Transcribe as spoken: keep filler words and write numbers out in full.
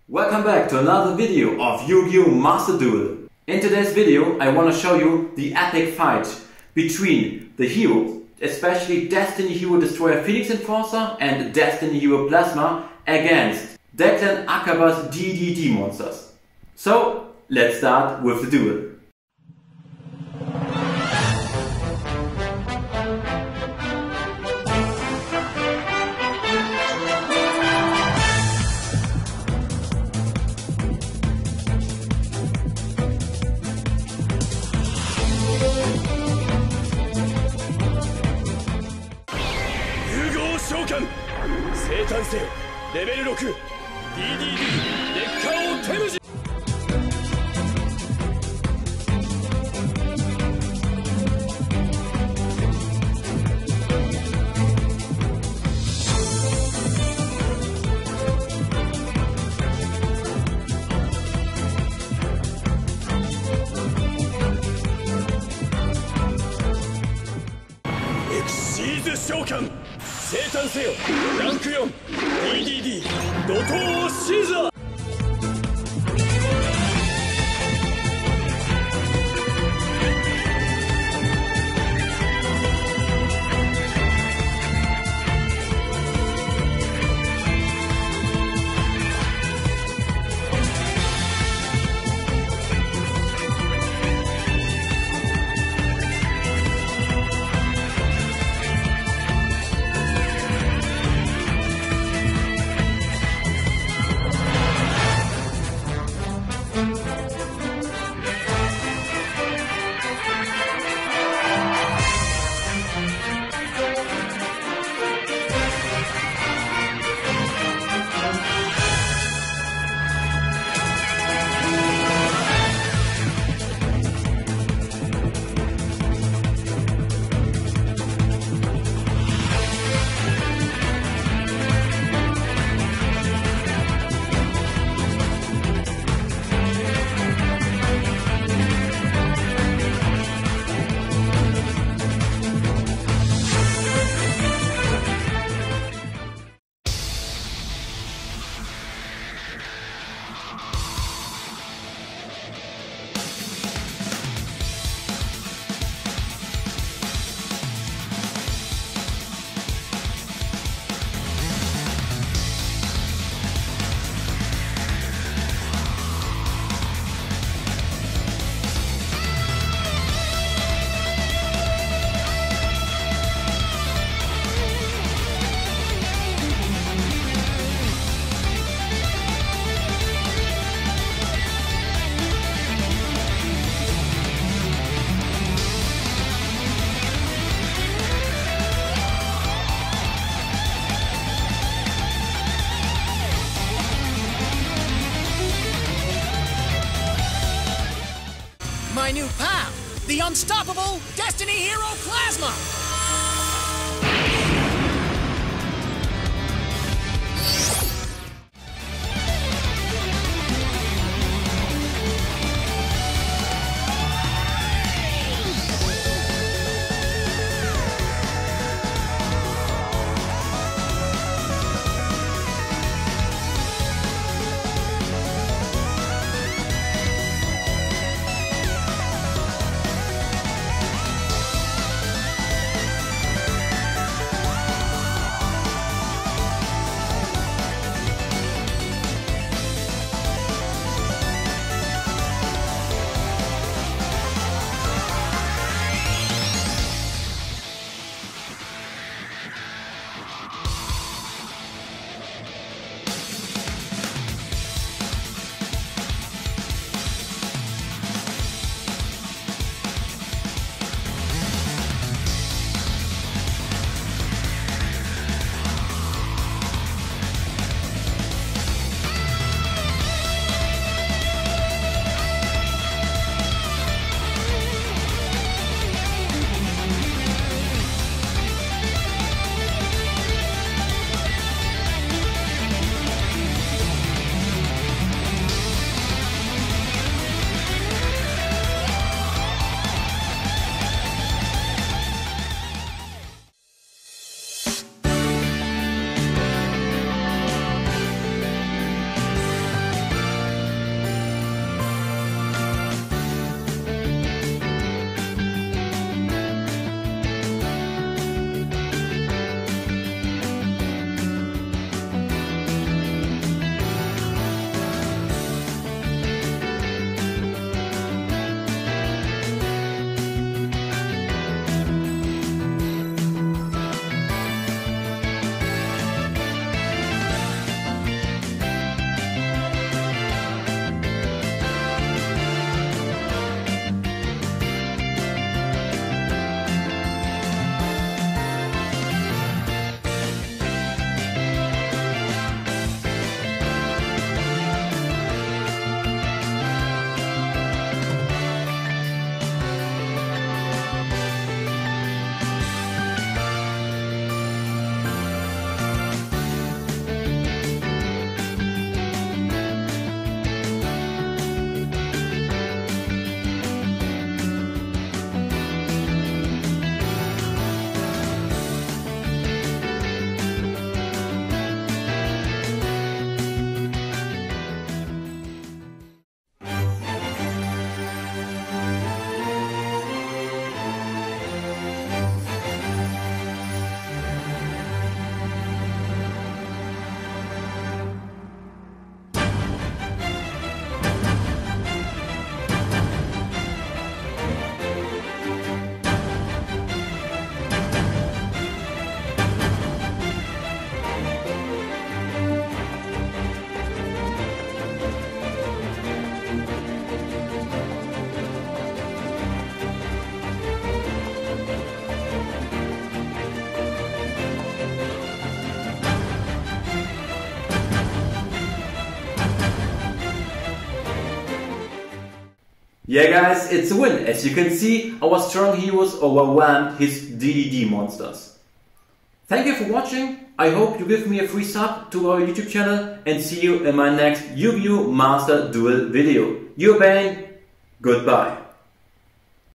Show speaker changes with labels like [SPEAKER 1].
[SPEAKER 1] Welcome back to another video of Yu-Gi-Oh! Master Duel. In today's video I want to show you the epic fight between the heroes, especially Destiny Hero Destroyer Phoenix Enforcer and Destiny Hero Plasma against Declan Akaba's D D D monsters. So let's start with the duel.
[SPEAKER 2] 生誕せよレベルろく ディーディーディー 劣化を手無じ。エクシーズ召喚生誕せよランクよん ディーディーディー 怒涛をシーザー。
[SPEAKER 3] My new pal, the unstoppable Destiny Hero Plasma!
[SPEAKER 1] Yeah guys, it's a win. As you can see, our strong heroes overwhelmed his D D D monsters. Thank you for watching. I hope you give me a free sub to our YouTube channel and see you in my next Yu-Gi-Oh! Master Duel video. You're Bane. Goodbye.